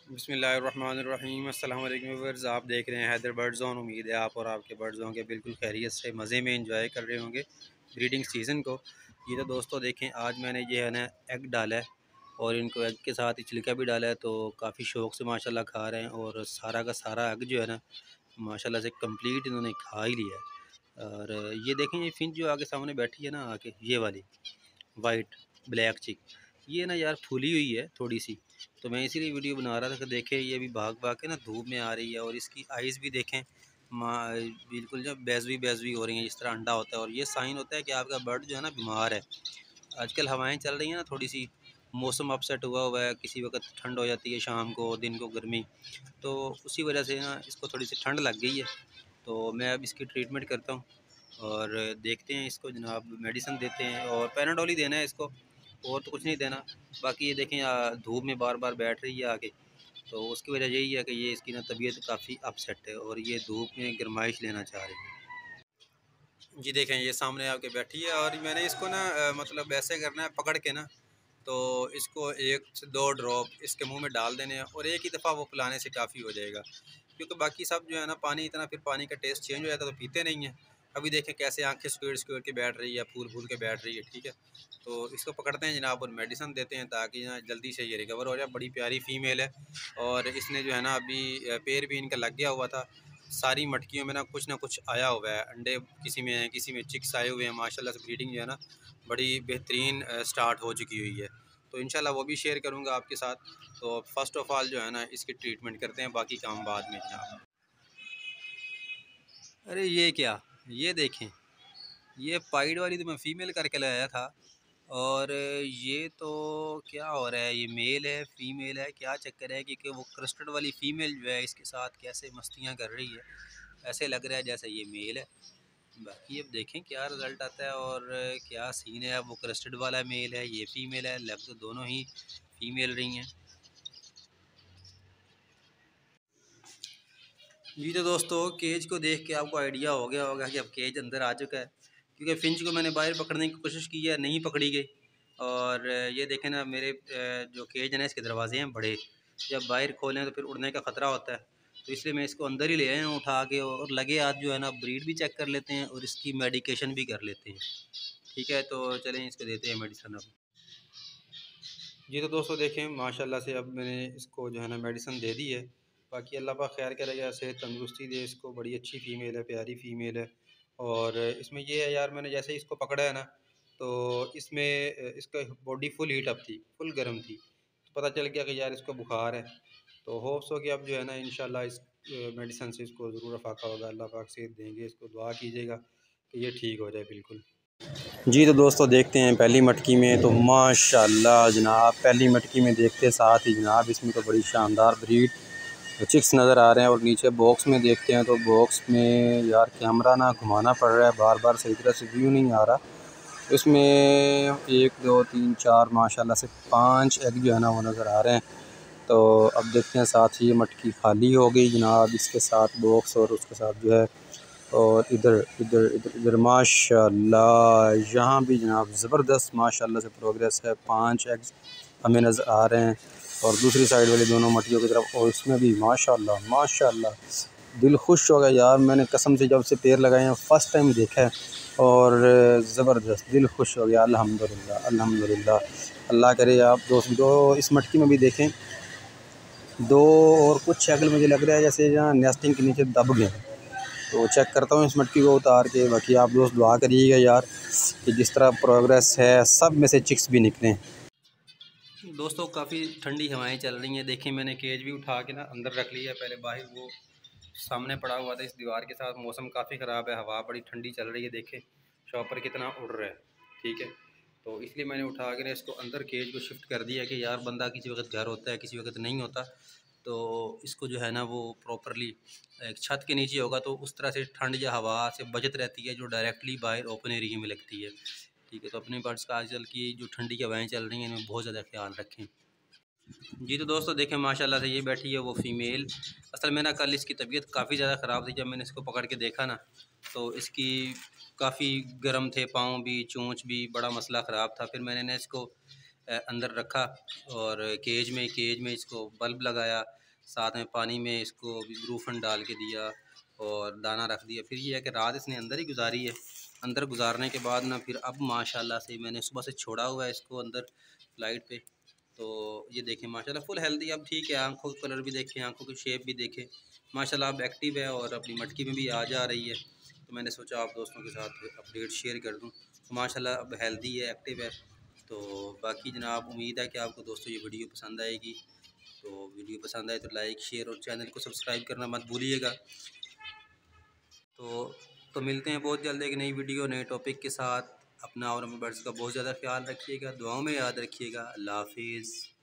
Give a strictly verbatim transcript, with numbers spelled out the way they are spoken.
बिस्मिल्लाहिर्रहमानिर्रहीम। अस्सलाम वालेकुम व्यूअर्स, आप देख रहे हैं हैदर बर्ड जोन। उम्मीद है आप और आपके बर्ड जोन के बिल्कुल खैरियत से मज़े में इंजॉय कर रहे होंगे ब्रीडिंग सीज़न को। ये तो दोस्तों देखें, आज मैंने ये है ना एग डाला है और इनको एग के साथ ही छिलका भी डाला है, तो काफ़ी शौक़ से माशाल्लाह खा रहे हैं और सारा का सारा एग जो है ना माशाल्लाह से कंप्लीट इन्होंने खा ही लिया है। और ये देखें, ये फिंच जो आगे सामने बैठी है ना, आके ये वाली वाइट ब्लैक चिक, ये ना यार फूली हुई है थोड़ी सी, तो मैं इसीलिए वीडियो बना रहा था कि देखें ये भी भाग भाग के ना धूप में आ रही है और इसकी आइज़ भी देखें माँ बिल्कुल जो बेजवी बेजवी हो रही हैं, जिस तरह अंडा होता है। और ये साइन होता है कि आपका बर्ड जो है ना बीमार है। आजकल हवाएं चल रही हैं ना, थोड़ी सी मौसम अपसेट हुआ हुआ है, किसी वक्त ठंड हो जाती है, शाम को दिन को गर्मी, तो उसी वजह से ना इसको थोड़ी सी ठंड लग गई है। तो मैं अब इसकी ट्रीटमेंट करता हूँ और देखते हैं इसको जनाब, मेडिसिन देते हैं और पैनाडोल ही देना है इसको, और तो कुछ नहीं देना। बाकी ये देखें धूप में बार बार बैठ रही है आके, तो उसकी वजह यही है कि ये इसकी ना तबीयत काफ़ी अपसेट है और ये धूप में गर्माइश लेना चाह रही है। जी देखें, ये सामने आके बैठी है और मैंने इसको ना मतलब ऐसे करना है, पकड़ के ना, तो इसको एक से दो ड्रॉप इसके मुंह में डाल देने हैं और एक ही दफ़ा वो पिलाने से काफ़ी हो जाएगा, क्योंकि बाकी सब जो है ना पानी इतना फिर पानी का टेस्ट चेंज हो जाता है तो पीते नहीं हैं। अभी देखें कैसे आंखें स्क्वेड स्क्वेड के बैठ रही है, फूल फूल के बैठ रही है, ठीक है। तो इसको पकड़ते हैं जनाब और मेडिसिन देते हैं ताकि ना जल्दी से ये रिकवर हो जाए। बड़ी प्यारी फीमेल है और इसने जो है ना अभी पैर भी इनका लग गया हुआ था। सारी मटकियों में ना कुछ ना कुछ आया हुआ है, अंडे किसी में हैं, किसी में चिक्स आए हुए हैं। माशाल्लाह से ब्रीडिंग जो है ना बड़ी बेहतरीन स्टार्ट हो चुकी हुई है, तो इंशाल्लाह वो भी शेयर करूँगा आपके साथ। तो फ़र्स्ट ऑफ़ ऑल जो है ना इसकी ट्रीटमेंट करते हैं, बाकी काम बाद में जनाब। अरे ये क्या, ये देखें, ये पाइड वाली तो मैं फ़ीमेल करके लाया था और ये तो क्या हो रहा है, ये मेल है फ़ीमेल है, क्या चक्कर है? क्योंकि वो क्रस्टेड वाली फ़ीमेल जो है इसके साथ कैसे मस्तियाँ कर रही है, ऐसे लग रहा है जैसे ये मेल है। बाकी अब देखें क्या रिज़ल्ट आता है और क्या सीन है। अब वो क्रस्टेड वाला मेल है, ये फ़ीमेल है, लग तो दोनों ही फ़ीमेल रही हैं। जी तो दोस्तों, केज को देख के आपको आइडिया हो गया होगा कि अब केज अंदर आ चुका है, क्योंकि फिंच को मैंने बाहर पकड़ने की कोशिश की है, नहीं पकड़ी गई। और ये देखें ना, मेरे जो केज है ना इसके दरवाजे हैं बड़े, जब बाहर खोलें तो फिर उड़ने का ख़तरा होता है, तो इसलिए मैं इसको अंदर ही ले आया हूँ उठा के। और लगे हाथ जो है ना ब्रीड भी चेक कर लेते हैं और इसकी मेडिकेशन भी कर लेते हैं, ठीक है। तो चलें इसको देते हैं मेडिसन अब। जी तो दोस्तों देखें, माशाल्लाह से अब मैंने इसको जो है ना मेडिसिन दे दी है। बाकी अल्लाह पाक खैर करेगा, सेहत तंदुरुस्ती दे इसको। बड़ी अच्छी फ़ीमेल है, प्यारी फ़ीमेल है। और इसमें ये है यार, मैंने जैसे ही इसको पकड़ा है ना, तो इसमें इसका बॉडी फुल हीट अप थी, फुल गर्म थी, तो पता चल गया कि यार इसको बुखार है। तो होप्स हो कि अब जो है ना इंशाल्लाह इस मेडिसिन से इसको ज़रूर अफाका होगा। अल्लाह पाक सेहत देंगे, इसको दुआ कीजिएगा कि ये ठीक हो जाए बिल्कुल। जी तो दोस्तों देखते हैं पहली मटकी में, तो माशाल्लाह जनाब पहली मटकी में देखते साथ ही जनाब इसमें तो बड़ी शानदार ब्रीड चिक्स नज़र आ रहे हैं। और नीचे बॉक्स में देखते हैं तो बॉक्स में यार कैमरा ना घुमाना पड़ रहा है बार बार, सही तरह से व्यू नहीं आ रहा। इसमें एक दो तीन चार माशाल्लाह से पाँच एग जो है ना वो नज़र आ रहे हैं। तो अब देखते हैं, साथ ही ये मटकी खाली हो गई जनाब, इसके साथ बॉक्स और उसके साथ जो है। और इधर इधर इधर इधर माशाल्लाह यहाँ भी जनाब ज़बरदस्त माशाल्लाह से प्रोग्रेस है। पांच एग्स हमें नज़र आ रहे हैं और दूसरी साइड वाली दोनों मटियों की तरफ, और इसमें भी माशाल्लाह माशाल्लाह दिल खुश हो गया यार। मैंने कसम से जब से पैर लगाए हैं फ़र्स्ट टाइम देखा है और ज़बरदस्त दिल खुश हो गया। अल्हम्दुलिल्लाह अल्हम्दुलिल्लाह। अल्लाह करे आप दोस्त दो इस मटकी में भी देखें, दो और कुछ शक्ल मुझे लग रहा है जैसे जहाँ नेस्टिंग के नीचे दब गए। तो चेक करता हूँ इस मटकी को उतार के। बाकी आप दोस्त दुआ करिएगा यार कि जिस तरह प्रोग्रेस है सब में से चिक्स भी निकलें। दोस्तों काफ़ी ठंडी हवाएं चल रही हैं। देखिए मैंने केज भी उठा के ना अंदर रख लिया है, पहले बाहर वो सामने पड़ा हुआ था इस दीवार के साथ। मौसम काफ़ी ख़राब है, हवा बड़ी ठंडी चल रही है, देखें शॉपर कितना उड़ रहा है, ठीक है। तो इसलिए मैंने उठा के ना इसको अंदर केज को शिफ्ट कर दिया कि यार बंदा किसी वक्त घर होता है, किसी वक्त नहीं होता, तो इसको जो है ना वो प्रॉपरली एक छत के नीचे होगा तो उस तरह से ठंड या हवा से बचत रहती है जो डायरेक्टली बाहर ओपन एरिया में लगती है, ठीक है। तो अपने बर्ड्स का आजकल की जो ठंडी की हवाएँ चल रही हैं इनमें बहुत ज़्यादा ख्याल रखें। जी तो दोस्तों देखें माशाल्लाह से ये बैठी है वो फ़ीमेल। असल में ना कल इसकी तबीयत काफ़ी ज़्यादा ख़राब थी, जब मैंने इसको पकड़ के देखा ना तो इसकी काफ़ी गर्म थे पाँव भी, चोंच भी, बड़ा मसला ख़राब था। फिर मैंने ना इसको अंदर रखा और केज में केज में इसको बल्ब लगाया, साथ में पानी में इसको ग्लूफन डाल के दिया और दाना रख दिया। फिर ये है कि रात इसने अंदर ही गुजारी है। अंदर गुजारने के बाद ना फिर अब माशाल्लाह से मैंने सुबह से छोड़ा हुआ है इसको अंदर लाइट पे, तो ये देखें माशाल्लाह फुल हेल्दी अब ठीक है। आँखों का कलर भी देखें, आँखों की शेप भी देखें, माशाल्लाह अब एक्टिव है और अपनी मटकी में भी आ जा रही है। तो मैंने सोचा आप दोस्तों के साथ अपडेट शेयर कर दूँ। तो माशाल्लाह अब हेल्दी है, एक्टिव है। तो बाकी जनाब उम्मीद है कि आपको दोस्तों ये वीडियो पसंद आएगी। तो वीडियो पसंद आए तो लाइक शेयर और चैनल को सब्सक्राइब करना मत भूलिएगा। तो तो मिलते हैं बहुत जल्द एक नई वीडियो नए टॉपिक के साथ। अपना और अपने बर्ड्स का बहुत ज़्यादा ख्याल रखिएगा, दुआओं में याद रखिएगा। अल्लाह हाफिज़।